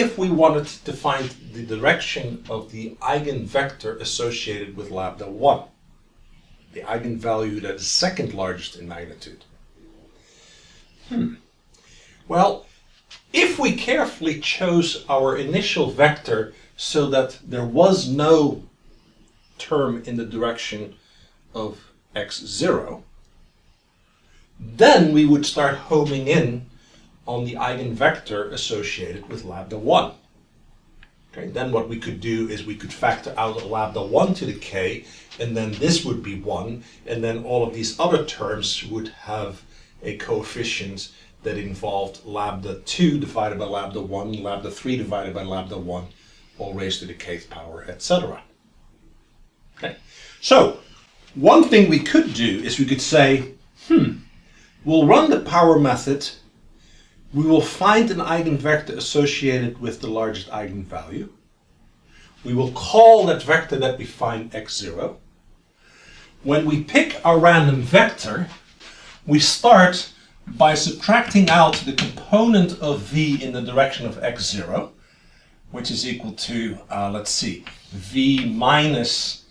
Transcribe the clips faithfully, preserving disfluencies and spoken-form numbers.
if we wanted to find the direction of the eigenvector associated with lambda one, the eigenvalue that is second largest in magnitude. Hmm. Well, if we carefully chose our initial vector so that there was no term in the direction of x zero, then we would start homing in on the eigenvector associated with lambda one. Okay, then what we could do is we could factor out lambda one to the k, and then this would be one, and then all of these other terms would have a coefficient that involved lambda two divided by lambda one, lambda three divided by lambda one, all raised to the kth power, et cetera. Okay, so one thing we could do is we could say, hmm, we'll run the power method. We will find an eigenvector associated with the largest eigenvalue. We will call that vector that we find x zero. When we pick our random vector, we start by subtracting out the component of v in the direction of x zero, which is equal to, uh, let's see, v minus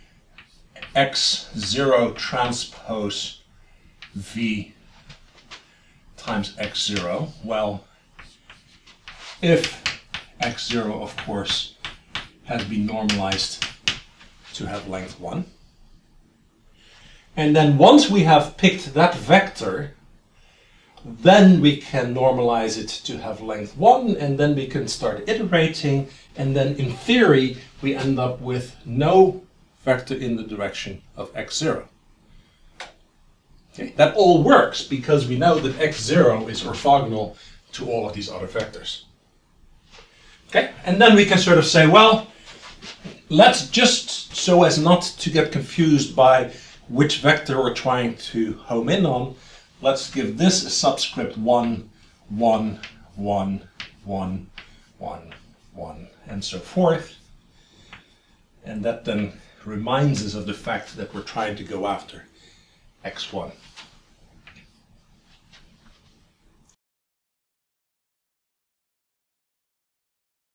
x zero transpose v times x zero. Well, if x zero, of course, has been normalized to have length one. And then once we have picked that vector, then we can normalize it to have length one, and then we can start iterating, and then in theory we end up with no vector in the direction of x zero. Okay, that all works because we know that x zero is orthogonal to all of these other vectors. Okay, and then we can sort of say, well, let's just, so as not to get confused by which vector we're trying to home in on, let's give this a subscript one, one, one, one, one, one, and so forth. And that then reminds us of the fact that we're trying to go after x one.